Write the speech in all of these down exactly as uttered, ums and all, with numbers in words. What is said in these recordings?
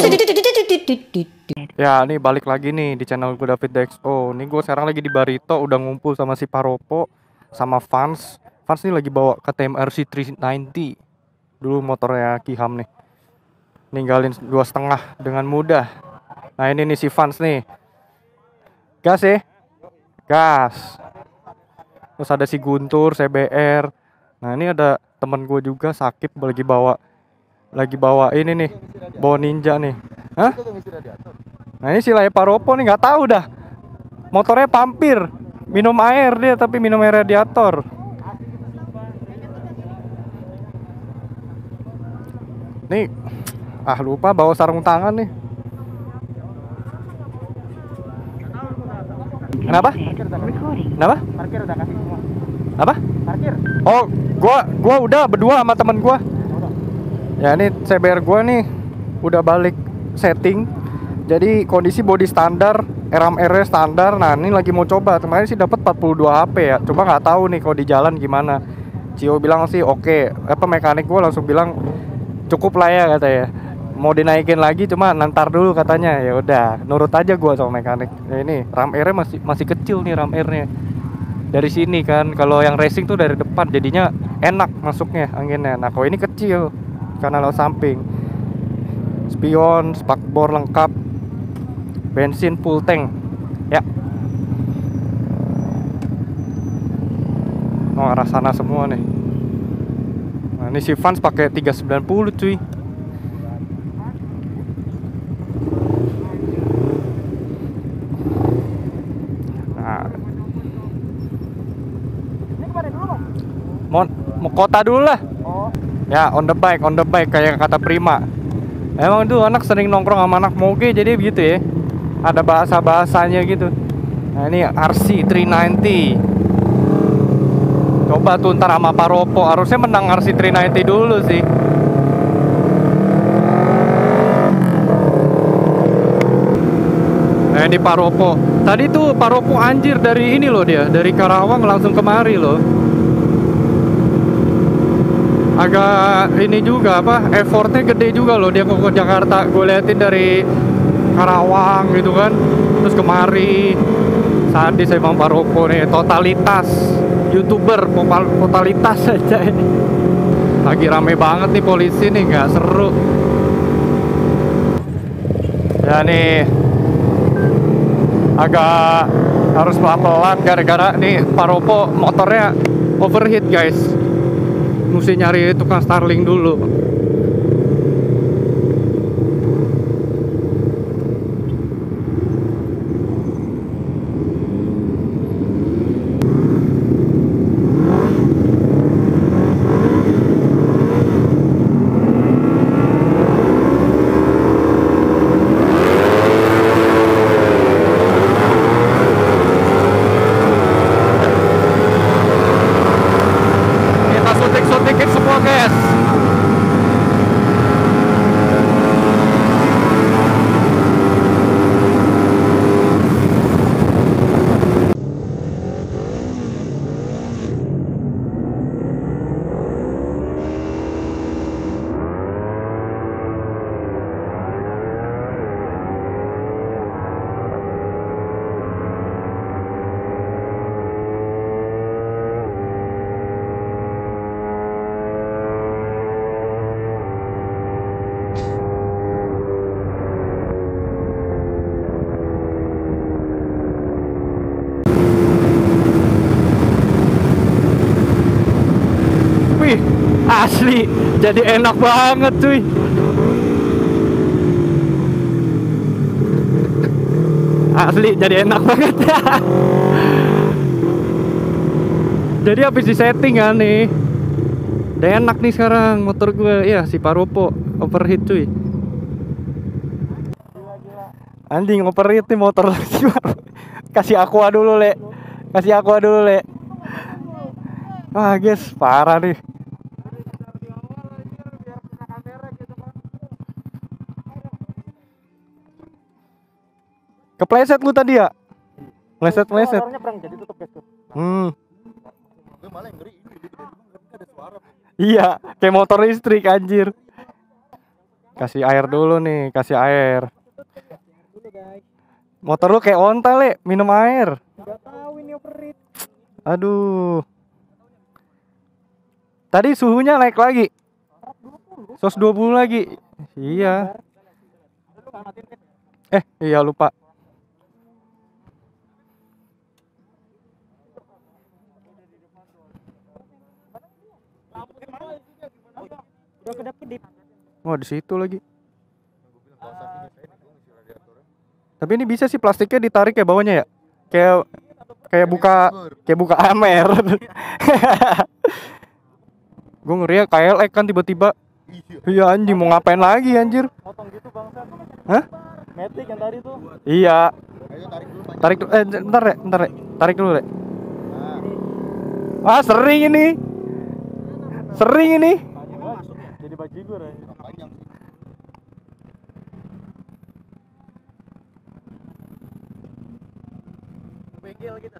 Ya, nih balik lagi nih di channel gue David Dex. Oh, nih gue sekarang lagi di Barito, udah ngumpul sama si Paropo, sama Vans. Vans nih lagi bawa K T M R C tiga sembilan nol. Dulu motornya Kiham nih. Ninggalin dua setengah dengan mudah. Nah ini nih si Vans nih. Gas ya, gas. Terus ada si Guntur, C B R. Nah ini ada temen gue juga Sakip lagi bawa, lagi bawa ini nih, bawa Ninja nih. Hah? Nah ini si Laya Paropo nih nggak tahu dah. Motornya pampir, minum air dia tapi minum air radiator. Nih, ah lupa bawa sarung tangan nih. Kenapa? Kenapa? Parkir udah kasih semua. Apa? Parkir. Oh, gua gua udah berdua sama temen gua. Ya ini C B R gua nih udah balik setting. Jadi kondisi body standar, ram R standar. Nah, ini lagi mau coba. Kemarin sih dapat empat puluh dua H P ya. Coba nggak tahu nih kalau di jalan gimana. Cio bilang sih oke. Okay. Apa mekanik gua langsung bilang cukup lah ya katanya. Mau dinaikin lagi cuma nantar dulu katanya. Ya udah, nurut aja gua sama mekanik. Ya ini ram R masih masih kecil nih ram R-nya. Dari sini kan, kalau yang racing tuh dari depan jadinya enak masuknya anginnya. Nah, kalau ini kecil karena lo samping. Spion, spakbor lengkap. Bensin full tank. Ya. Oh, arah sana semua nih. Nah, ini si Vans pakai tiga sembilan nol cuy. Nah, Ini kemana dulu, Bang? mau mau kota dulu lah. Oh. Ya, on the bike, on the bike kayak kata Prima. Emang tuh anak sering nongkrong sama anak moge jadi begitu ya. Ada bahasa-bahasanya gitu. Nah, ini R C tiga sembilan nol. Coba tuh ntar sama Paropo, harusnya menang R C tiga sembilan nol dulu sih. Nah, ini Paropo. Tadi tuh Paropo anjir dari ini loh dia, dari Karawang langsung kemari loh. Agak ini juga apa, effortnya gede juga loh dia ke Jakarta. Gue liatin dari Karawang gitu kan, terus kemari. Sadis emang Paropo nih, totalitas YouTuber, totalitas aja ini. Lagi rame banget nih polisi nih, nggak seru. Ya nih, agak harus pelan-pelan gara-gara nih Paropo motornya overheat guys. Mesti nyari tukang Starling dulu. Suntik-suntikin semua guys. Asli jadi enak banget cuy. Asli jadi enak banget. Jadi habis di setting kan nih, udah enak nih sekarang motor gue. Ya si Paropo overheat cuy. Anjing overheat nih motor. Kasih aqua dulu le, kasih aqua dulu le. Wah guys parah nih. Kepleset lu tadi ya? Meleset-meleset. Jadi tutup guys tuh. Hmm. Iya, kayak motor listrik anjir. Kasih air dulu nih, kasih air. Dulu guys. Motor lu kayak onta, Le, minum air. Nggak tahu ini operit. Aduh. Tadi suhunya naik lagi. seratus dua puluh lagi. Iya. Eh, iya lupa. Udah kedap-kedip. Oh, di situ lagi. Tapi ini bisa sih plastiknya ditarik ya bawahnya ya. Kayak kayak buka kayak buka Amer. Gue ngeri ya K L X kan tiba-tiba. Iya anjing mau ngapain lagi anjir? Potong gitu bangsat. Hah? Matic yang tadi tuh. Iya. Ayo tarik dulu panjang. Tarik dulu. Eh bentar ya, bentar ya. Tarik dulu, Le. Ah, sering ini. Sering ini. Jadi bajigur ya. Panjang sih. Bengkel gitu.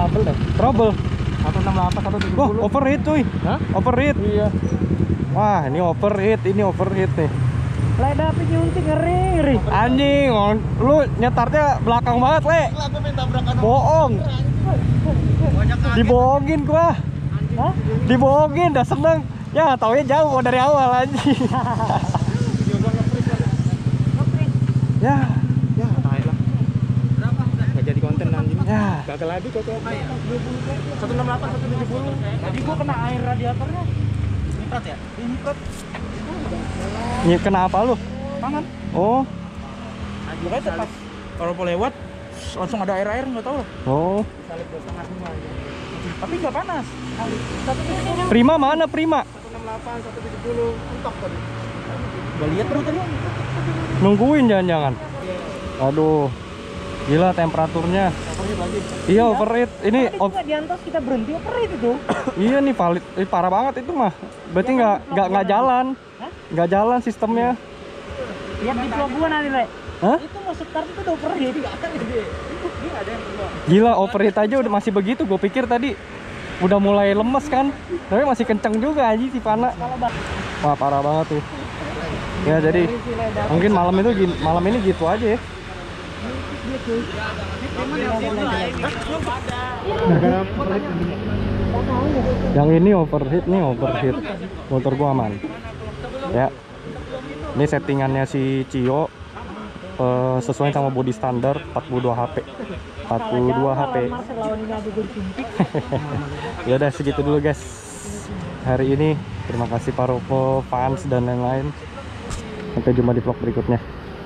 trouble deh. Trouble. satu enam delapan, satu tujuh Wah, puluh. overheat cuy. Hah? Overheat. Iya. Wah, ini overheat, ini overheat nih. Leda api nyuntik ngeri, ngeri. Anjing, on. Lu nyetarnya belakang banget, Le. Bohong. Dibohongin gua. Hah? Dibohongin, dah seneng. Ya, taunya jauh dari awal anjing. Ya, Ya, tai lah. Berapa? Enggak jadi konten anjing. ya. Gagal lagi kok. satu enam delapan, satu tujuh puluh. Tadi gua kena air radiatornya. Nyiprat ya? Iya, nyiprat. Ini kenapa lu? Tangan. Oh, Makanya pas kalau mau lewat langsung ada air-air nggak tahu lah. oh. Salib dua setengah lima aja. Tapi nggak panas. Satu tujuh puluh. Prima mana Prima? satu enam delapan, satu tujuh puluh. Mentok tadi. Gak lihat bro tadi. Nungguin jangan-jangan. Aduh. Gila temperaturnya. Overheat lagi. Iya, overheat. Ini Tadi nggak diantos kita berhenti overheat itu. iya nih valid. Eh, parah banget itu mah. Berarti nggak nggak nggak jalan. Hah? Nggak jalan sistemnya. Lihat di vlog gua nanti, Le. Hah? Itu mau start itu udah overheat. Enggak ada dia. Dia ada yang kedua. Gila, overheat aja udah masih begitu. Gue pikir tadi udah mulai lemes kan. Tapi masih kenceng juga aja si Pana. Kalau bak Wah, parah banget tuh. Ya jadi mungkin malam itu gin- malam ini gitu aja ya. Yang ini overheat nih, overheat. Motor gua aman. Ya. Ini settingannya si Cio eh, sesuai sama body standar empat puluh dua H P. empat puluh dua H P. Ya udah segitu dulu guys. Hari ini terima kasih para fans dan lain-lain. Sampai jumpa di vlog berikutnya.